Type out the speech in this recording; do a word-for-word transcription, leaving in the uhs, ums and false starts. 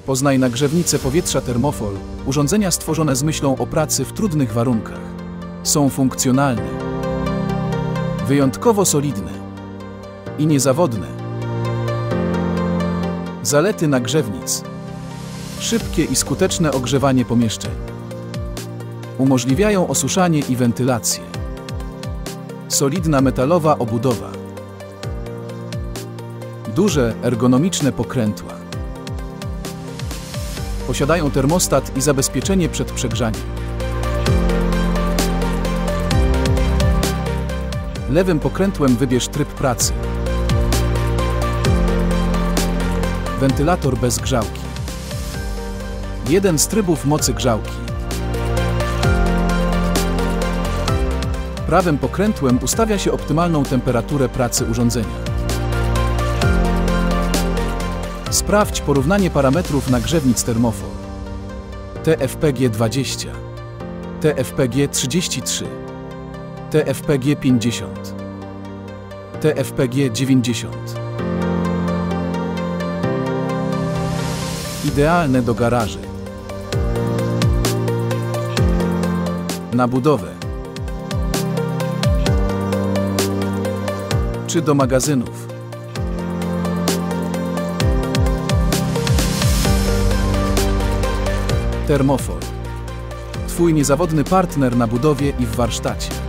Poznaj nagrzewnicę powietrza Thermofol, urządzenia stworzone z myślą o pracy w trudnych warunkach. Są funkcjonalne, wyjątkowo solidne i niezawodne. Zalety nagrzewnic: szybkie i skuteczne ogrzewanie pomieszczeń. Umożliwiają osuszanie i wentylację. Solidna metalowa obudowa. Duże, ergonomiczne pokrętła. Posiadają termostat i zabezpieczenie przed przegrzaniem. Lewym pokrętłem wybierz tryb pracy. Wentylator bez grzałki. Jeden z trybów mocy grzałki. Prawym pokrętłem ustawia się optymalną temperaturę pracy urządzenia. Sprawdź porównanie parametrów nagrzewnic Thermofol. T F P G dwadzieścia, T F P G trzydzieści trzy, T F P G pięćdziesiąt, T F P G dziewięćdziesiąt. Idealne do garaży, na budowę czy do magazynów. Thermofol. Twój niezawodny partner na budowie i w warsztacie.